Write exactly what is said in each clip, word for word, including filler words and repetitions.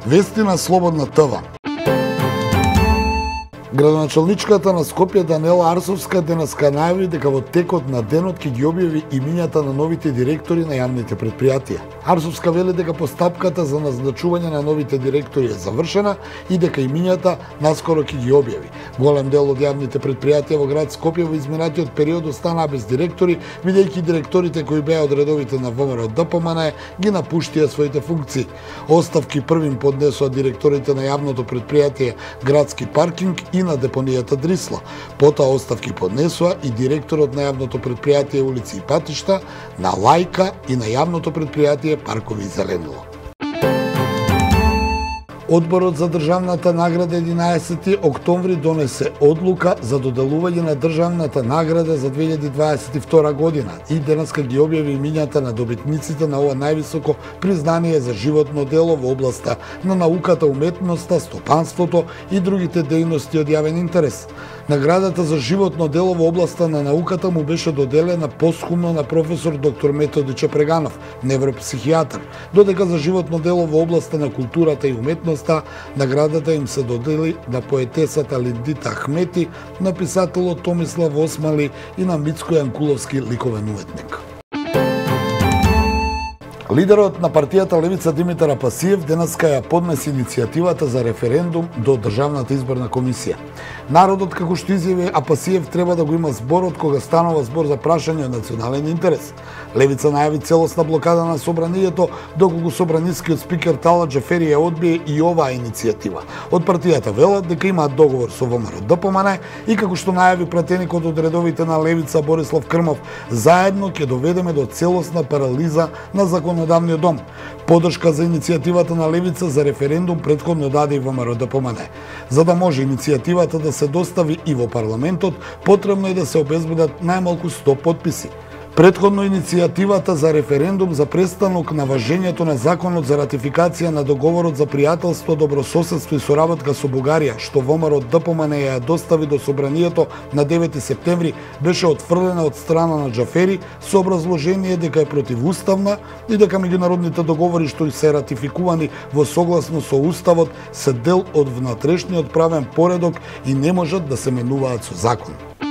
Вести на Слободна ТВ. Градоначалничката на Скопје Данела Арсовска денеска најави дека во текот на денот ќе ги објави имињата на новите директори на јавните претпријатија. Арсовска вели дека постапката за назначување на новите директори е завршена и дека имињата наскоро ќе ги објави. Голем дел од јавните претпријатија во град Скопје во изминатиот период останаа без директори, бидејќи директорите кои беа од редовите на ВМРО ДПМН ги напуштија своите функции. Оставки првим поднесоа директорите на јавното претпријатие Градски паркинг и на депонијата Дрисла. Потоа оставки поднесоа и директорот на јавното претпријатие Улици и патишта, на Лајка и на јавното претпријатие Паркови и зеленило. Одборот за државната награда единаесети октомври донесе одлука за доделување на државната награда за две илјади дваесет и втора година и денеска ги објави имињата на добитниците на ова највисоко признание за животно дело во областа на науката, уметноста, стопанството и другите дејности од јавен интерес. Наградата за животно дело во областа на науката му беше доделена посхумно на професор доктор Методи Чепреганов, невропсихијатар, додека за животно дело во областа на културата и уметноста наградата им се додели на поетесата Линдита Ахмети, на писателот Томислав Осмали и на Мицко Јанкуловски ликовен уметник. Лидерот на партијата Левица Димитар Апасиев денеска ја поднесе иницијативата за референдум до Државната изборна комисија. Народот, како што изјави Апасиев, треба да го има зборот кога станува збор за прашање од национален интерес. Левица најави целосна блокада на собранието, доколку собранискиот спикер Талат Џафери ја одбие и оваа иницијатива. Од партијата велат дека имаат договор со ВМРО ДПМН и како што најави пратеникот од редовите на Левица Борислав Крмов, заедно ќе доведеме до целосна парализа на законодавниот дом. Подршка за иницијативата на Левица за референдум претходно даде и ВМРО ДПМН. За да може иницијативата да се достави и во парламентот, потребно е да се обезбедат најмалку сто потписи. Претходно иницијативата за референдум за престанок на важењето на законот за ратификација на договорот за пријателство, добрососедство и соработка со Бугарија, што ВМРО ДПМН ја достави до собранието на девети септември, беше отфрлена од страна на Џафери со образложение дека е противуставна и дека меѓународните договори што се ратификувани во согласно со Уставот се дел од внатрешниот правен поредок и не можат да се менуваат со закон.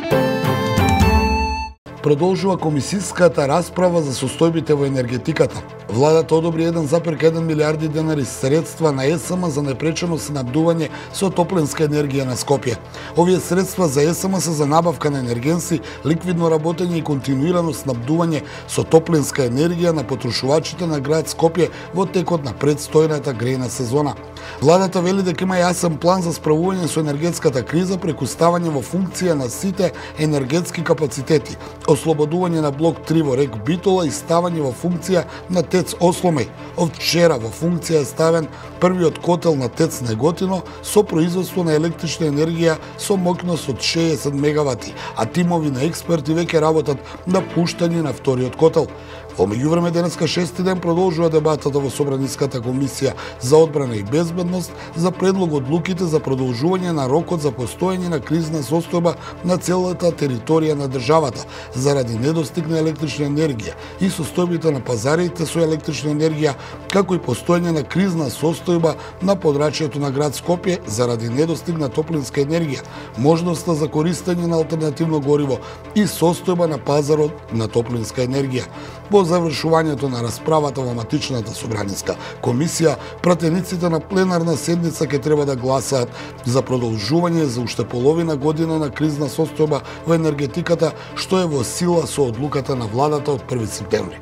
Продолжува комисиската расправа за состојбите во енергетиката. Владата одобри еден зарез еден милиарди денари средства на ЕСМ за непречено снабдување со топлинска енергија на Скопје. Овие средства за ЕСМ се за набавка на енергенси, ликвидно работење и континуирано снабдување со топлинска енергија на потрошувачите на град Скопје во текот на предстојната грејна сезона. Владата вели дека има јасен план за справување со енергетската криза преку ставање во функција на сите енергетски капацитети, ослободување на блок три во рек Битола и ставање во функција на ТЕЦ Осломеј. Од вчера во функција е ставен првиот котел на ТЕЦ Неготино со производство на електрична енергија со моќност од шеесет мегавати, а тимови на експерти веќе работат на пуштање на вториот котел. Во меѓувреме денеска шести ден продолжува дебатата во Собраниската комисија за одбрана и безбедност за предлог одлуките за продолжување на рокот за постоење на кризна состојба на целата територија на државата заради недостиг на електрична енергија и состојбите на пазарите со електрична енергија, како и постоење на кризна состојба на подрачјето на град Скопје заради недостиг на топлинска енергија, можноста за користење на алтернативно гориво и состојба на пазарот на топлинска енергија. Во завршувањето на расправата во матичната собраниска комисија, пратениците на пленарна седница ќе треба да гласаат за продолжување за уште половина година на кризна состојба во енергетиката, што е во сила со одлуката на владата од први септември.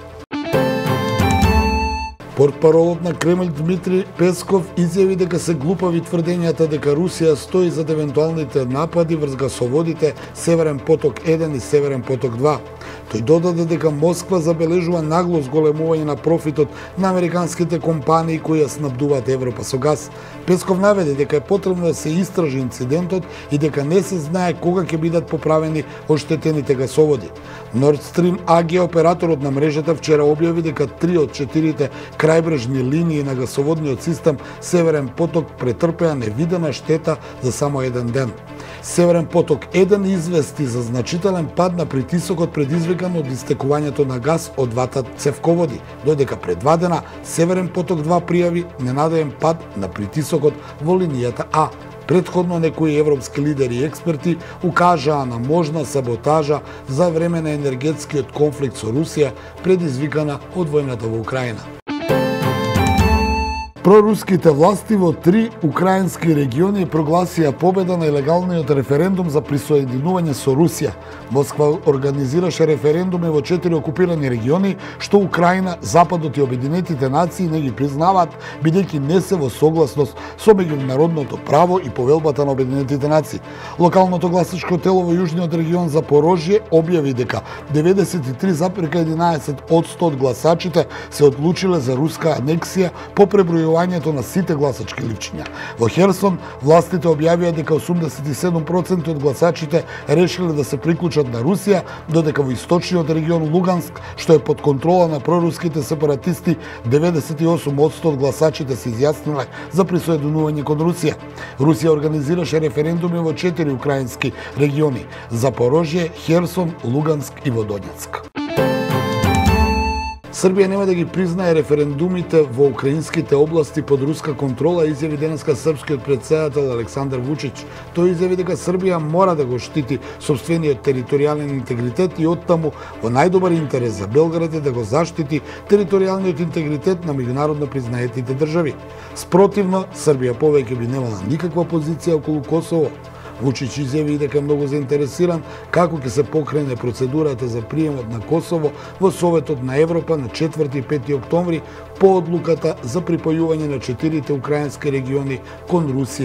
Портпаролот на Кремљ Дмитри Песков изјави дека се глупави тврдењата дека Русија стои зад евентуалните напади врз гасоводите Северен поток еден и Северен поток два. Тој додаде дека Москва забележува нагло зголемување на профитот на американските компании кои ја снабдуваат Европа со газ. Песков наведе дека е потребно да се истражи инцидентот и дека не се знае кога ќе бидат поправени оштетените гасоводи. Nord Stream А Г, операторот на мрежата, вчера објави дека три од четирите крајбрежни линии на гасоводниот систем Северен поток претрпеа невидена штета за само еден ден. Северен поток еден извести за значителен пад на притисокот предизвикан од истекувањето на газ од двата цевководи, додека пред два дена Северен поток два пријави ненадеен пад на притисокот во линијата А. Претходно некои европски лидери и експерти укажаа на можна саботажа за време на енергетскиот конфликт со Русија, предизвикана од војната во Украина. Проруските власти во три украински региони прогласија победа на илегалниот референдум за присоединување со Русија. Москва организираше референдуми во четири окупирани региони, што Украина, Западот и Обединетите нации не ги признаваат, бидејќи не се во согласност со меѓународното право и повелбата на Обединетите нации. Локалното гласачко тело во јужниот регион Запорожје објави дека деветдесет и три запирка единаесет одсто од гласачите се одлучиле за руска анексија по пребројувањето на сите гласачки ливчиња. Во Херсон властите објавија дека осумдесет и седум проценти од гласачите решиле да се приклучат на Русија, додека во источниот регион Луганск, што е под контрола на проруските сепаратисти, деветдесет и осум одсто од гласачите се изјасниле за присоединување кон Русија. Русија организираше референдуми во четири украински региони: Запорожје, Херсон, Луганск и Водонецк. Србија нема да ги признае референдумите во украинските области под руска контрола, изјави денеска српскиот претседател Александар Вучич. Тој изјави дека Србија мора да го штити сопствениот територијален интегритет и оттаму во најдобар интерес за Белград е да го заштити територијалниот интегритет на меѓународно признаетите држави. Спротивно, Србија повеќе би немала никаква позиција околу Косово. Вучич изјави дека е многу заинтересиран како ќе се покрене процедурата за приемот на Косово во Советот на Европа на четврти и пети октомври по одлуката за припојување на четирите украински региони кон Русија.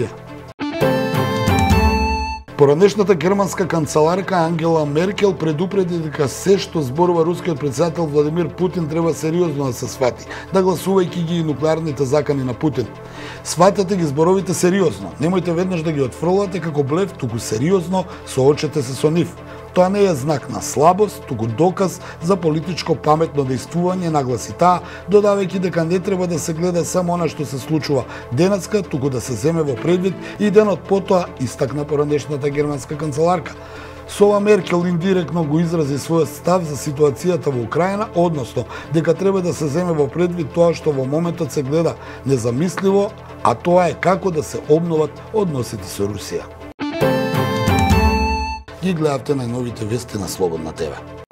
Поранешната германска канцеларка Ангела Меркел предупреди дека се што зборува рускиот претседател Владимир Путин треба сериозно да се свати, да гласувајќи ги и нуклеарните закани на Путин. Сватете ги зборовите сериозно, немојте веднаш да ги отфрлате како блеф, туку сериозно соочете се со нив. Тоа не е знак на слабост, туку доказ за политичко паметно действување, нагласи таа, додавајќи дека не треба да се гледа само она што се случува денеска, туку да се земе во предвид и денот потоа, истакна поранешната германска канцеларка. Со ова Меркел индиректно го изрази својот став за ситуацијата во Украина, односно дека треба да се земе во предвид тоа што во моментот се гледа незамисливо, а тоа е како да се обноват односите со Русија. Ги гледавте најновите вести на Слободна ТВ.